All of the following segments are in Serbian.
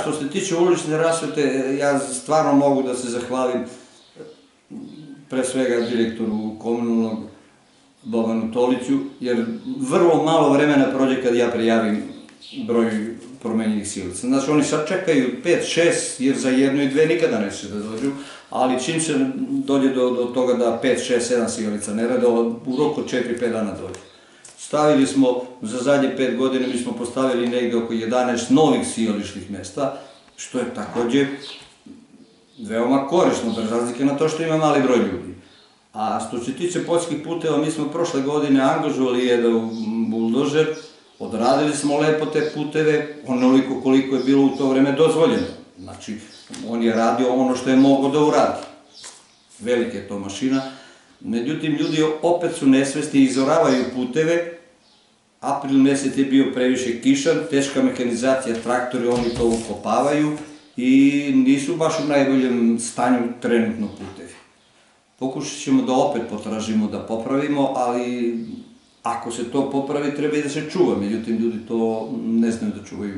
što se tiče ulične rasvete, ja stvarno mogu da se zahvalim pre svega direktoru komunalnog Boganu Toliću, jer vrlo malo vremena prođe kad ja prijavim broj promenjenih sijalica. Znači, oni sad čekaju 5, 6, jer za jednu i dve nikada neće da dođu, ali čim se dođe do toga da 5, 6, 7 sijalica ne rade, u roku 4-5 dana dođe. Stavili smo, za zadnje 5 godine, mi smo postavili negde oko 11 novih sijališnih mesta, što je takođe veoma korisno, bez razlike na to što ima mali broj ljudi. A što se tiče poljskih puteva, mi smo prošle godine angažovali jedan buldožer, odradili smo lepo te puteve, onoliko koliko je bilo u to vreme dozvoljeno. Znači, on je radio ono što je mogao da uradi. Velika je to mašina. Međutim, ljudi opet su nesvesni i izoravaju puteve. April mesec je bio previše kišan, teška mehanizacija, traktori, oni to ukopavaju i nisu baš u najboljem stanju trenutno putevi. Pokušat ćemo da opet potražimo da popravimo, ali ako se to popravi, treba i da se čuva, međutim, ljudi to ne znaju da čuvaju.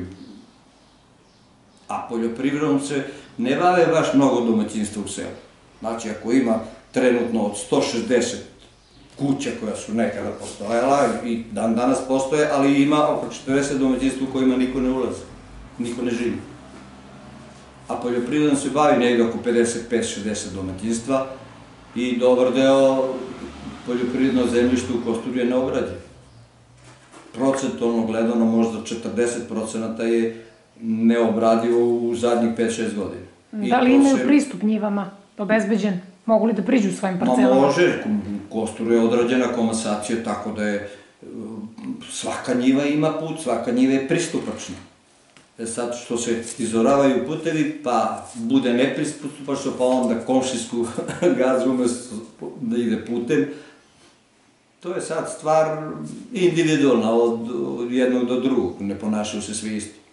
A poljoprivredom se ne bave baš mnogo domaćinstva u selu. Znači, ako ima trenutno od 160 kuća koja su nekada postojala i dan danas postoje, ali ima oko 40 domaćinstva u kojima niko ne ulazi, niko ne živi. A poljoprivredom se bavi negde oko 55-60 domaćinstva i dobar deo poljoprivredno zemljište u Kosturu je neobrađeno. Procentualno gledano možda 40% je neobradivo u zadnjih 5-6 godina. Da li imaju pristup njivama obezbeđen? Mogu li da priđu svojim parcelama? Može, u Kosturu je odrađena komasacija, tako da je svaka njiva ima put, svaka njiva je pristupačna. Sad što se izoravaju putevi, pa bude nepristupačno, pa onda komšijsku gazu umesto da ide putem, to je sad stvar individualna od jednog do drugog, ne ponašaju se svi isti.